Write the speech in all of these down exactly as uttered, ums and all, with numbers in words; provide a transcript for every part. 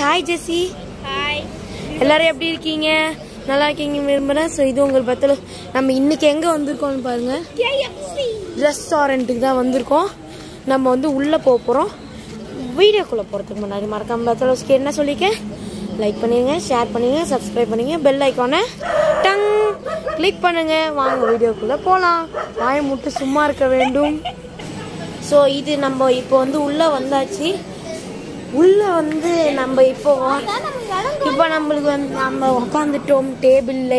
Hi ஜெசி. Hi. எல்லாரும் எப்படி இருக்கீங்க? நல்லா இருக்கீங்க விரும்புகிறேன். ஸோ இது உங்கள் பத்தில் நம்ம இன்னைக்கு எங்கே வந்திருக்கோம்னு பாருங்க. ரெஸ்டாரண்ட்டுக்கு தான் வந்திருக்கோம். நம்ம வந்து உள்ளே போக போகிறோம். வீடியோக்குள்ளே போகிறதுக்கு முன்னாடி மறக்காம பத்தலோஸ்க்கு என்ன சொல்லிக்க, லைக் பண்ணுங்க, ஷேர் பண்ணுங்க, சப்ஸ்கிரைப் பண்ணுங்க, பெல் ஐக்கானை டங் கிளிக் பண்ணுங்க. வாங்க வீடியோக்குள்ளே போகலாம். வாயை முட்டு சும்மா இருக்க வேண்டும். ஸோ இது நம்ம இப்போ வந்து உள்ளே வந்தாச்சு. உள்ளே வந்து நம்ம இப்போ இப்போ நம்மளுக்கு வந்து நம்ம உக்காந்துட்டோம் டேபிள்ல.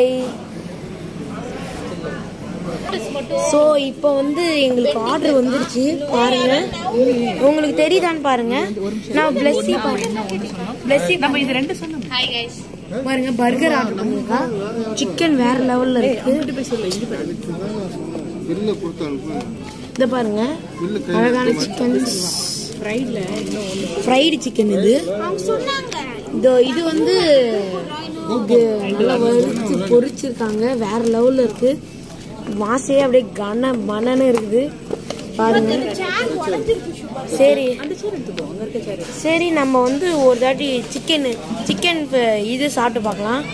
ஸோ இப்போ வந்து எங்களுக்கு ஆர்டர் வந்துருச்சு பாருங்க. உங்களுக்கு தெரியுதான்னு பாருங்க. நான் பிளஸ்ஸி பிளஸ்ஸி நம்ம இது ரெண்டு சொன்னோம். Hi guys. பாருங்க பர்கர் ஆர்டர் பண்ணிருக்கா. சிக்கன் வேற லெவல்ல இருக்கு. இத பாருங்க அழகான சிக்கன் ஃப்ரைடு சிக்கன். இது இதோ இது வந்து நல்லா வறுத்து பொரிச்சிருக்காங்க. வேற லெவல்ல இருக்கு. வாசையே அப்படியே கன மனன்னு இருக்குது பாருங்க. சரி சரி நம்ம வந்து ஒரு தாட்டி சிக்கன் சிக்கன் இது சாப்பிட்டு பார்க்கலாம்.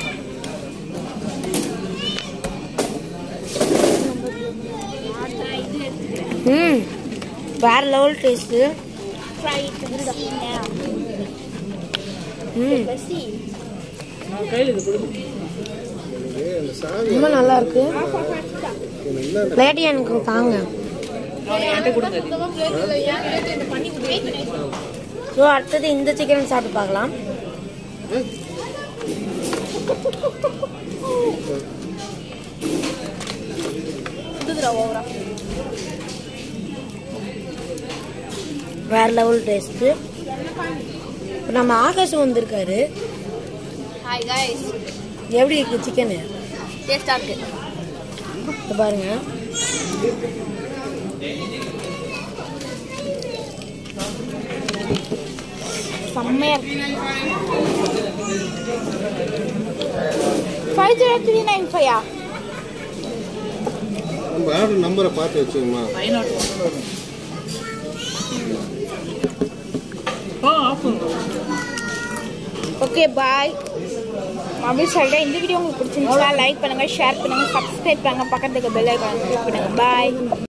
ம் வேற லெவல் டேஸ்ட். ரொம்ப நல்லா இருக்கு. பிளேட் எனக்கு தாங்க. ஸோ அடுத்தது இந்த சிக்கன் சாப்பிட்டு பார்க்கலாம். வேற லெவல் டேஸ்ட். நம்ம ஆகாஷம் வந்திருக்காரு. Hi guys. எப்படி இருக்கு சிக்கன்? டேஸ்டா இருக்கு. பாருங்க செம்மையா இருக்கு. five zero three nine five. நம்ம ஆர்டர் நம்பரை பார்த்து வச்சுக்கோமா. Okay bye. மொபைல் சொல்கிறேன். இந்த வீடியோ உங்களுக்கு பிடிச்சிருந்துச்சா லைக் பண்ணுங்க, ஷேர் பண்ணுங்க, சப்ஸ்கிரைப் பண்ணுங்க, பக்கத்துக்கு பெல் ஐகான் கிளிக் பண்ணுங்க. பாய்.